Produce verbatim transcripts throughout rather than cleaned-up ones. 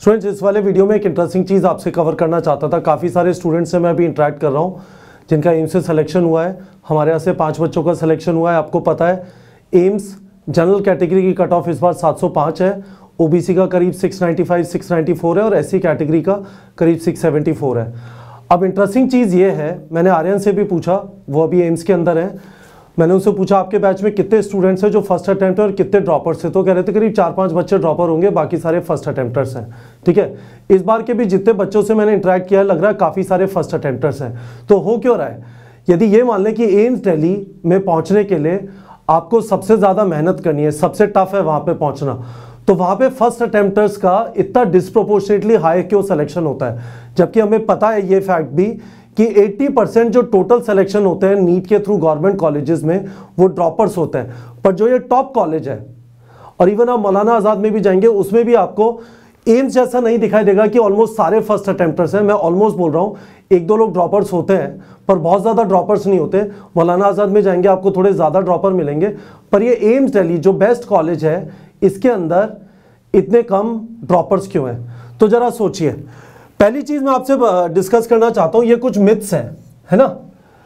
Students, इस वाले video में एक इंटरेस्टिंग चीज़ आपसे कवर करना चाहता था। काफ़ी सारे स्टूडेंट्स से मैं अभी इंटरेक्ट कर रहा हूँ जिनका एम्स से सिलेक्शन हुआ है। हमारे यहाँ से पाँच बच्चों का सिलेक्शन हुआ है। आपको पता है एम्स जनरल कैटेगरी की कट ऑफ इस बार सात सौ पाँच है, ओबीसी का करीब छह सौ पचानवे छह सौ चौरानवे है और एससी कैटेगरी का करीब छह सौ चौहत्तर है। अब इंटरेस्टिंग चीज़ ये है, मैंने आर्यन से भी पूछा, वो अभी एम्स के अंदर है। मैंने उनसे पूछा आपके बैच में कितने स्टूडेंट्स हैं जो फर्स्ट अटेम्प्ट है और कितने ड्रॉपर्स हैं, तो कह रहे थे करीब चार पांच बच्चे ड्रॉपर होंगे, बाकी सारे फर्स्ट अटेम्प्टर्स हैं। ठीक है, इस बार के भी जितने बच्चों से मैंने इंटरेक्ट किया लग रहा है काफ़ी सारे फर्स्ट अटेम्प्टर्स हैं। तो हो क्यों रहा है? यदि ये मान लें कि एम्स दिल्ली में पहुँचने के लिए आपको सबसे ज़्यादा मेहनत करनी है, सबसे टफ है वहाँ पर पहुँचना, तो वहाँ पे फर्स्ट अटेम्प्टर्स का इतना डिस्प्रोपोर्शनेटली हाई क्यों सिलेक्शन होता है? जबकि हमें पता है ये फैक्ट भी कि अस्सी परसेंट जो टोटल सिलेक्शन होते हैं नीट के थ्रू गवर्नमेंट कॉलेजेस में वो ड्रॉपर्स होते हैं। पर जो ये टॉप कॉलेज है और इवन आप मौलाना आज़ाद में भी जाएंगे उसमें भी आपको एम्स जैसा नहीं दिखाई देगा कि ऑलमोस्ट सारे फर्स्ट अटेम्प्टर्स हैं। मैं ऑलमोस्ट बोल रहा हूँ, एक दो लोग ड्रॉपर्स होते हैं पर बहुत ज़्यादा ड्रॉपर्स नहीं होते। मौलाना आज़ाद में जाएंगे आपको थोड़े ज़्यादा ड्रॉपर मिलेंगे, पर ये एम्स दिल्ली जो बेस्ट कॉलेज है इसके अंदर इतने कम ड्रॉपर्स क्यों हैं? तो ज़रा सोचिए। पहली चीज मैं आपसे डिस्कस करना चाहता हूं, ये कुछ मिथ्स हैं, है ना,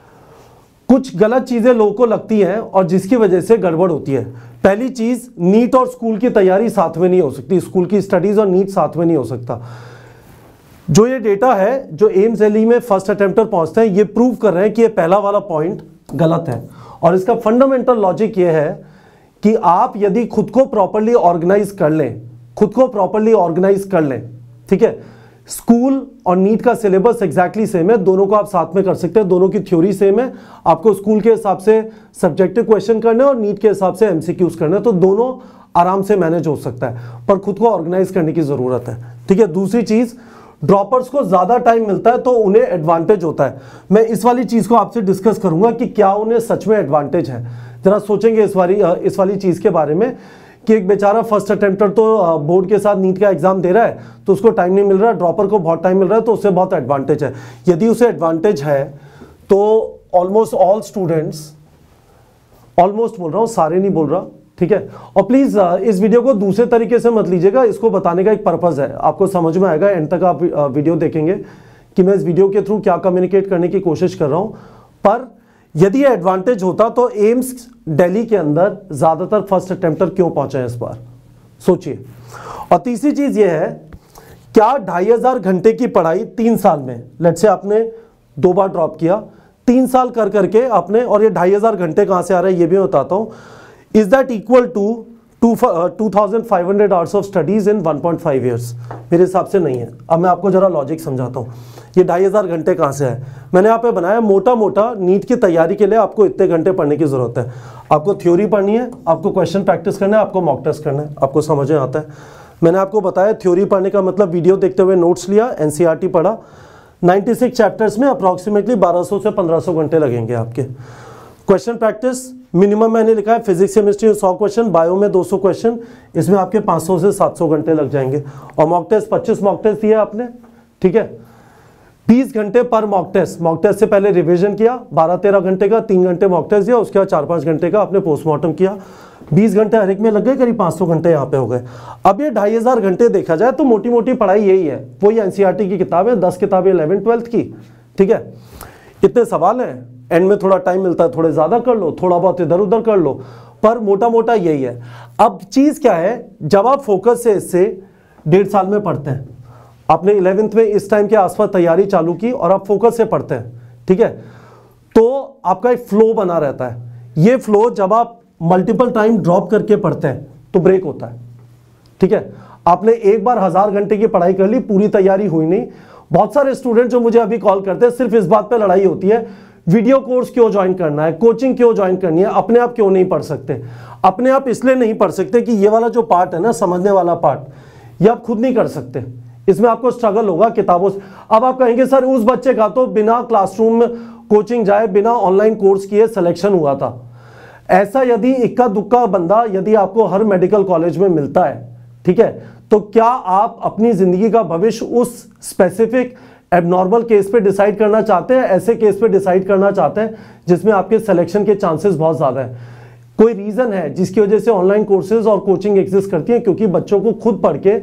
कुछ गलत चीजें लोगों को लगती हैं और जिसकी वजह से गड़बड़ होती है। पहली चीज, नीट और स्कूल की तैयारी साथ में नहीं हो सकती, स्कूल की स्टडीज और नीट साथ में नहीं हो सकता। जो ये डेटा है जो एम्स दिल्ली में फर्स्ट अटेम्प्टर पहुंचते हैं ये प्रूव कर रहे हैं कि ये पहला वाला पॉइंट गलत है। और इसका फंडामेंटल लॉजिक ये है कि आप यदि खुद को प्रॉपरली ऑर्गेनाइज कर लें, खुद को प्रॉपरली ऑर्गेनाइज कर लें, ठीक है, स्कूल और नीट का सिलेबस एग्जैक्टली सेम है, दोनों को आप साथ में कर सकते हैं, दोनों की थ्योरी सेम है। आपको स्कूल के हिसाब से सब्जेक्टिव क्वेश्चन करने और नीट के हिसाब से एमसीक्यूज करने, तो दोनों आराम से मैनेज हो सकता है, पर खुद को ऑर्गेनाइज करने की जरूरत है। ठीक है, दूसरी चीज, ड्रॉपर्स को ज्यादा टाइम मिलता है तो उन्हें एडवांटेज होता है। मैं इस वाली चीज को आपसे डिस्कस करूंगा कि क्या उन्हें सच में एडवांटेज है। जरा सोचेंगे इस वाली इस वाली चीज के बारे में कि एक बेचारा फर्स्ट अटेम्प्टर तो बोर्ड के साथ नीट का एग्जाम दे रहा है तो उसको टाइम नहीं मिल रहा है, ड्रॉपर को बहुत टाइम मिल रहा है, तो उससे बहुत एडवांटेज है। यदि उसे एडवांटेज है तो ऑलमोस्ट ऑल स्टूडेंट्स, ऑलमोस्ट बोल रहा हूँ, सारे नहीं बोल रहा, ठीक है। और प्लीज इस वीडियो को दूसरे तरीके से मत लीजिएगा, इसको बताने का एक पर्पज है, आपको समझ में आएगा। एंड तक आप वीडियो देखेंगे कि मैं इस वीडियो के थ्रू क्या कम्युनिकेट करने की कोशिश कर रहा हूँ। पर यदि ये एडवांटेज होता तो एम्स दिल्ली के अंदर ज्यादातर फर्स्ट अटेम्प्टर क्यों पहुंचे इस बार, सोचिए। और तीसरी चीज ये है, क्या ढाई हजार घंटे की पढ़ाई तीन साल में, लेट्स से आपने दो बार ड्रॉप किया, तीन साल कर करके आपने, और ये ढाई हजार घंटे कहां से आ रहा है ये भी मैं बताता हूं, is that equal to two thousand five hundred hours of studies in one point five years? मेरे हिसाब से नहीं है। अब मैं आपको जरा लॉजिक समझाता हूँ। ये ढाई हजार घंटे कहाँ से है? मैंने यहाँ पे बनाया मोटा मोटा, नीट की तैयारी के लिए आपको इतने घंटे पढ़ने की जरूरत है। आपको थ्योरी पढ़नी है, आपको क्वेश्चन प्रैक्टिस करना है, आपको मॉक टेस्ट करना है, आपको समझ में आता है। मैंने आपको बताया थ्योरी पढ़ने का मतलब वीडियो देखते हुए नोट्स लिया, एनसीईआरटी पढ़ा, छियानवे चैप्टर्स में अप्रॉक्सीमेटली बारह सौ से पंद्रह सौ घंटे लगेंगे आपके। क्वेश्चन प्रैक्टिस मिनिमम मैंने लिखा है, फिजिक्स केमिस्ट्री में सौ क्वेश्चन, बायो में दो सौ क्वेश्चन, इसमें आपके पाँच सौ से सात सौ घंटे लग जाएंगे। और मॉक टेस्ट पच्चीस मॉक टेस्ट दिए आपने, ठीक है, बीस घंटे पर मॉक टेस्ट। मॉक टेस्ट से पहले रिवीजन किया बारह तेरह घंटे का, तीन घंटे मॉक टेस्ट दिया, उसके बाद चार पाँच घंटे का आपने पोस्टमार्टम किया, बीस घंटे हर एक में लग गए, करीब पाँच सौ घंटे यहाँ पे हो गए। अब ये ढाई हजार घंटे देखा जाए तो मोटी मोटी पढ़ाई यही है, वही एनसीईआरटी की किताब है, दस किताबें इलेवन ट्वेल्थ की, ठीक है। इतने सवाल हैं, एंड में थोड़ा टाइम मिलता है, थोड़े ज्यादा कर लो, थोड़ा बहुत इधर उधर कर लो, पर मोटा मोटा यही है। अब चीज क्या है, जब आप फोकस से इससे डेढ़ साल में पढ़ते हैं, आपने इलेवेंथ में इस टाइम के आसपास तैयारी चालू की और आप फोकस से पढ़ते हैं, ठीक है, तो आपका एक फ्लो बना रहता है। ये फ्लो जब आप मल्टीपल टाइम ड्रॉप करके पढ़ते हैं तो ब्रेक होता है, ठीक है। आपने एक बार हजार घंटे की पढ़ाई कर ली, पूरी तैयारी हुई नहीं। बहुत सारे स्टूडेंट जो मुझे अभी कॉल करते हैं, सिर्फ इस बात पे लड़ाई होती है, वीडियो कोर्स क्यों ज्वाइन करना है, कोचिंग क्यों ज्वाइन करनी है, अपने आप क्यों नहीं पढ़ सकते। अपने आप इसलिए नहीं पढ़ सकते कि ये वाला जो पार्ट है ना, समझने वाला पार्ट, ये आप खुद नहीं कर सकते, इसमें आपको स्ट्रगल होगा किताबों से। अब आप कहेंगे सर उस बच्चे का तो बिना क्लासरूम में कोचिंग जाए, बिना ऑनलाइन कोर्स किए सिलेक्शन हुआ था। ऐसा यदि इक्का दुक्का बंदा यदि आपको हर मेडिकल कॉलेज में मिलता है, ठीक है, तो क्या आप अपनी जिंदगी का भविष्य उस स्पेसिफिक एबनॉर्मल केस पे डिसाइड करना चाहते हैं, ऐसे केस पे डिसाइड करना चाहते हैं जिसमें आपके सिलेक्शन के चांसेस बहुत ज्यादा है? कोई रीजन है जिसकी वजह से ऑनलाइन कोर्सेज और कोचिंग एग्जिस्ट करती है? क्योंकि बच्चों को खुद पढ़ के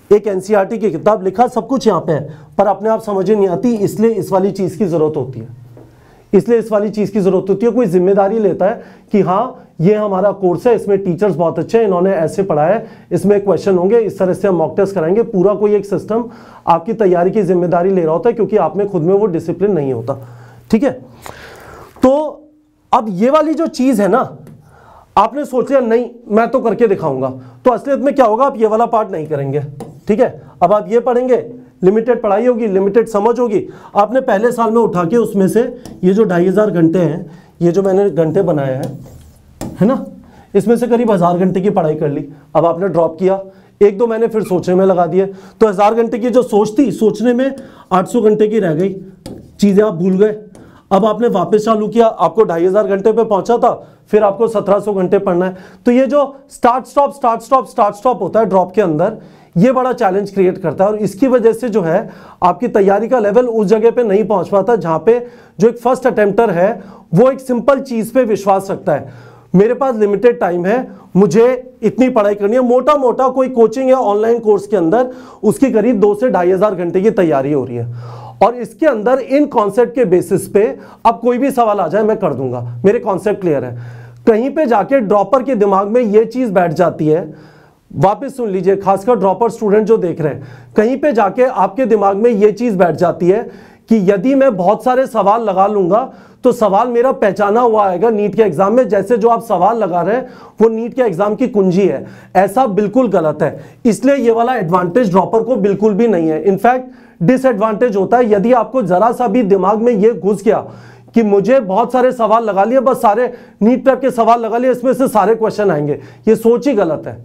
एक एनसीईआरटी की किताब, लिखा सब कुछ यहाँ पे है, पर अपने आप समझ नहीं आती, इसलिए इस वाली चीज़ की ज़रूरत होती है, इसलिए इस वाली चीज़ की ज़रूरत होती है। कोई जिम्मेदारी लेता है कि हाँ ये हमारा कोर्स है, इसमें टीचर्स बहुत अच्छे हैं, इन्होंने ऐसे पढ़ाया है, इसमें क्वेश्चन होंगे, इस तरह से हम मॉक टेस्ट कराएंगे, पूरा कोई एक सिस्टम आपकी तैयारी की जिम्मेदारी ले रहा होता है, क्योंकि आप में खुद में वो डिसिप्लिन नहीं होता। ठीक है, तो अब ये वाली जो चीज़ है ना, आपने सोच लिया नहीं मैं तो करके दिखाऊंगा, तो असलियत में क्या होगा, आप ये वाला पार्ट नहीं करेंगे। ठीक है, अब आप ये पढ़ेंगे, लिमिटेड पढ़ाई होगी, लिमिटेड समझ होगी। आपने पहले साल में उठा के उसमें से ये जो ढाई हजार घंटे हैं, ये जो मैंने घंटे बनाए हैं, है ना, इसमें से करीब हजार घंटे की पढ़ाई कर ली। अब आपने ड्रॉप किया, एक दो मैंने फिर सोचने में लगा दिए, तो हजार घंटे की जो सोच थी, सोचने में आठ सौ घंटे की रह गई, चीज़ें आप भूल गए। अब आपने वापस चालू किया, आपको ढाई हजार घंटे पे पहुंचा था, फिर आपको सत्रह सौ घंटे पढ़ना है। तो ये जो start stop start stop start stop होता है ड्रॉप के अंदर, ये बड़ा चैलेंज क्रिएट करता है, और इसकी वजह से जो है आपकी तैयारी का लेवल उस जगह पे नहीं पहुंच पाता जहां पे जो एक फर्स्ट अटेम्प्टर है वो एक सिंपल चीज पे विश्वास रखता है। मेरे पास लिमिटेड टाइम है, मुझे इतनी पढ़ाई करनी है, मोटा मोटा कोई कोचिंग या ऑनलाइन कोर्स के अंदर उसकी करीब दो से ढाई हजार घंटे की तैयारी हो रही है, और इसके अंदर इन कॉन्सेप्ट के बेसिस पे अब कोई भी सवाल आ जाए मैं कर दूंगा, मेरे कॉन्सेप्ट क्लियर है। कहीं पे जाके ड्रॉपर के दिमाग में ये चीज बैठ जाती है, वापस सुन लीजिए, खासकर ड्रॉपर स्टूडेंट जो देख रहे हैं, कहीं पे जाके आपके दिमाग में ये चीज बैठ जाती है कि यदि मैं बहुत सारे सवाल लगा लूंगा तो सवाल मेरा पहचाना हुआ आएगा नीट के एग्जाम में, जैसे जो आप सवाल लगा रहे हैं वो नीट के एग्जाम की कुंजी है। ऐसा बिल्कुल गलत है, इसलिए ये वाला एडवांटेज ड्रॉपर को बिल्कुल भी नहीं है। इनफैक्ट डिसएडवांटेज होता है यदि आपको जरा सा भी दिमाग में ये घुस गया कि मुझे बहुत सारे सवाल लगा लिए, बस सारे नीट प्रेप के सवाल लगा लिए, इसमें से सारे क्वेश्चन आएंगे, ये सोच ही गलत है।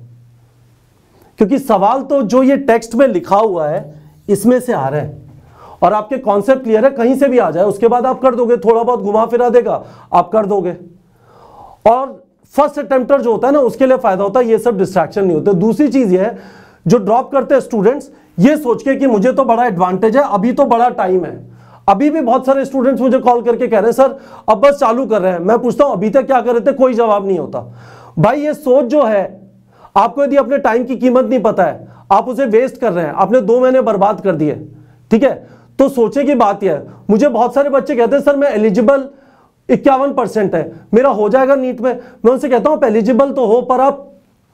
क्योंकि सवाल तो जो ये टेक्स्ट में लिखा हुआ है इसमें से आ रहे हैं, और आपके कॉन्सेप्ट क्लियर है, कहीं से भी आ जाए उसके बाद आप कर दोगे, थोड़ा बहुत घुमा फिरा देगा आप कर दोगे। और फर्स्ट अटेम्प्टर जो होता है ना, उसके लिए फायदा होता है, ये सब डिस्ट्रैक्शन नहीं होते। दूसरी चीज ये है, जो ड्रॉप करते हैं स्टूडेंट्स ये सोच के कि मुझे तो बड़ा एडवांटेज है, अभी तो बड़ा टाइम है। अभी भी बहुत सारे स्टूडेंट्स मुझे कॉल करके कह रहे हैं सर अब बस चालू कर रहे हैं, मैं पूछता हूं अभी तक क्या कर रहे थे, कोई जवाब नहीं होता। भाई ये सोच जो है, आपको यदि अपने टाइम की कीमत नहीं पता है, आप उसे वेस्ट कर रहे हैं, आपने दो महीने बर्बाद कर दिए। ठीक है, तो सोचे की बात यह है, मुझे बहुत सारे बच्चे कहते हैं सर मैं एलिजिबल इक्यावन परसेंट है, मेरा हो जाएगा नीट में। मैं उनसे कहता हूं आप एलिजिबल तो हो, पर आप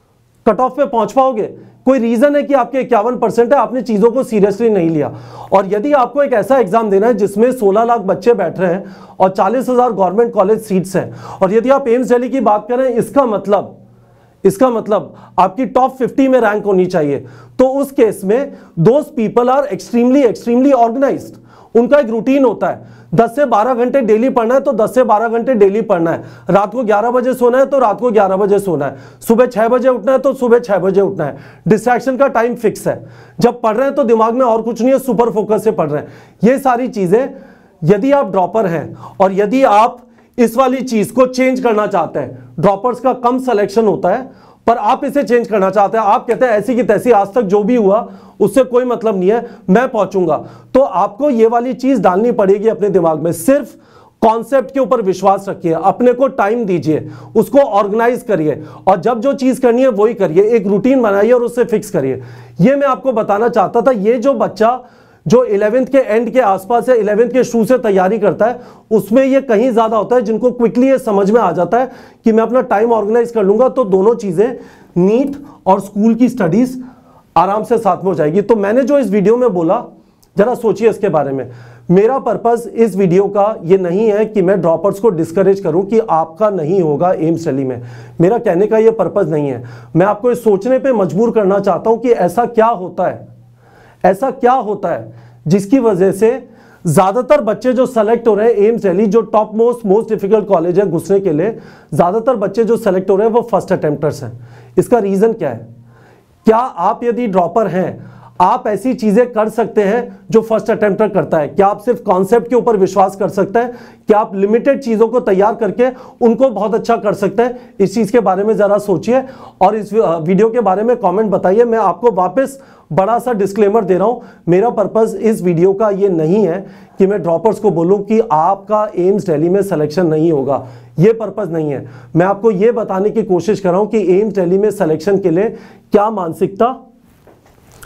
कट ऑफ पे पहुंच पाओगे? कोई रीजन है कि आपके इक्यावन परसेंट है, आपने चीजों को सीरियसली नहीं लिया। और यदि आपको एक ऐसा एग्जाम देना है जिसमें सोलह लाख बच्चे बैठ रहे हैं और चालीस हजार गवर्नमेंट कॉलेज सीट्स हैं, और यदि आप एम्स दिल्ली की बात करें, इसका मतलब इसका मतलब आपकी टॉप फिफ्टी में रैंक होनी चाहिए, तो उस केस में those people are extremely extremely organized. उनका एक रूटीन होता है, दस से बारह घंटे डेली पढ़ना है तो दस से बारह घंटे डेली पढ़ना है, रात को ग्यारह बजे सोना है तो रात को ग्यारह बजे सोना है, सुबह छह बजे उठना है तो सुबह छह बजे उठना है। डिस्ट्रैक्शन का टाइम फिक्स है, जब पढ़ रहे हैं तो दिमाग में और कुछ नहीं है, सुपर फोकस से पढ़ रहे हैं। ये सारी चीजें यदि आप ड्रॉपर हैं और यदि आप इस वाली चीज को चेंज करना चाहते हैं, ड्रॉपर्स का कम सिलेक्शन होता है पर आप इसे चेंज करना चाहते हैं, आप कहते हैं ऐसी की तैसी आज तक जो भी हुआ उससे कोई मतलब नहीं है, मैं पहुंचूंगा, तो आपको ये वाली चीज डालनी पड़ेगी अपने दिमाग में। सिर्फ कॉन्सेप्ट के ऊपर विश्वास रखिए, अपने को टाइम दीजिए, उसको ऑर्गेनाइज करिए, और जब जो चीज करनी है वही करिए, एक रूटीन बनाइए और उससे फिक्स करिए। ये मैं आपको बताना चाहता था। ये जो बच्चा जो इलेवेंथ के एंड के आसपास है, इलेवेंथ के शुरू से तैयारी करता है, उसमें ये कहीं ज्यादा होता है, जिनको क्विकली ये समझ में आ जाता है कि मैं अपना टाइम ऑर्गेनाइज कर लूंगा तो दोनों चीजें नीट और स्कूल की स्टडीज आराम से साथ में हो जाएगी। तो मैंने जो इस वीडियो में बोला, जरा सोचिए इसके बारे में। मेरा पर्पस इस वीडियो का ये नहीं है कि मैं ड्रॉपर्स को डिस्करेज करूं कि आपका नहीं होगा एम्स दिल्ली में, मेरा कहने का ये पर्पस नहीं है। मैं आपको ये सोचने पे मजबूर करना चाहता हूं कि ऐसा क्या होता है, ऐसा क्या होता है जिसकी वजह से ज्यादातर बच्चे जो सेलेक्ट हो रहे हैं एम्स दिल्ली, जो top most most difficult college है घुसने के लिए, ज्यादातर बच्चे जो सेलेक्ट हो रहे हैं वो फर्स्ट अटेम्प्टर्स हैं। इसका रीजन क्या है? क्या आप यदि ड्रॉपर हैं, आप ऐसी चीजें कर सकते हैं जो फर्स्ट अटेम्प्टर करता है? क्या आप सिर्फ कॉन्सेप्ट के ऊपर विश्वास कर सकते हैं? क्या आप लिमिटेड चीजों को तैयार करके उनको बहुत अच्छा कर सकते हैं? इस चीज के बारे में जरा सोचिए और इस वीडियो के बारे में कमेंट बताइए। मैं आपको वापस बड़ा सा डिस्क्लेमर दे रहा हूं, मेरा पर्पस इस वीडियो का ये नहीं है कि मैं ड्रॉपर्स को बोलूं कि आपका एम्स दिल्ली में सिलेक्शन नहीं होगा, ये पर्पस नहीं है। मैं आपको ये बताने की कोशिश कर रहा हूं कि एम्स दिल्ली में सिलेक्शन के लिए क्या मानसिकता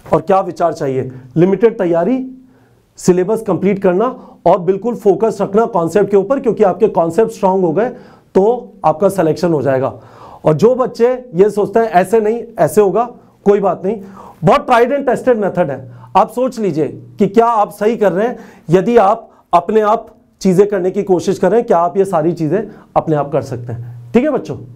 और क्या विचार चाहिए? लिमिटेड तैयारी, सिलेबस कंप्लीट करना और बिल्कुल फोकस रखना कॉन्सेप्ट के ऊपर, क्योंकि आपके कॉन्सेप्ट स्ट्रांग हो गए तो आपका सिलेक्शन हो जाएगा। और जो बच्चे ये सोचते हैं ऐसे नहीं ऐसे होगा, कोई बात नहीं, बहुत ट्राइड एंड टेस्टेड मेथड है। आप सोच लीजिए कि क्या आप सही कर रहे हैं। यदि आप अपने आप चीजें करने की कोशिश कर रहे हैं, क्या आप ये सारी चीजें अपने आप कर सकते हैं? ठीक है बच्चों।